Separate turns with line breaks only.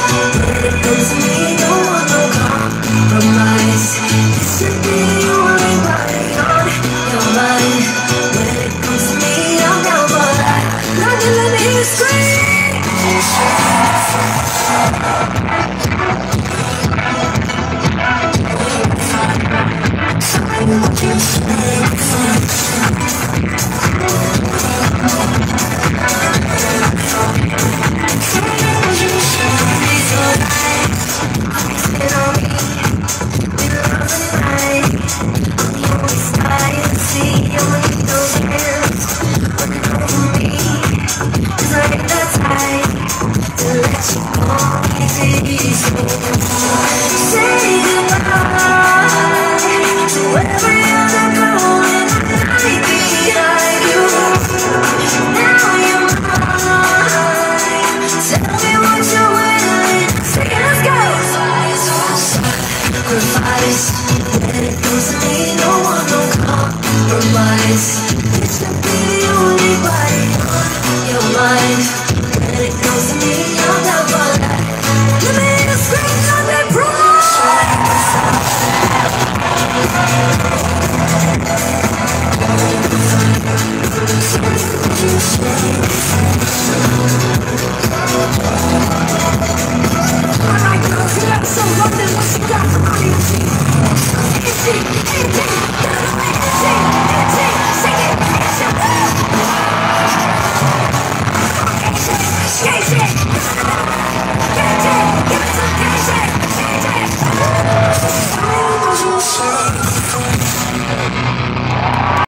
When it comes to me, don't want no compromise. This should be the only body on your mind. When it comes to me, I'm down for that. Let me hear you scream. When it comes to me, don't want no compromise. This should be the only body on your mind. When it comes to me, I'm down for that. Let me hear you scream on that Alright, girls, you got so lovely. What you got for me?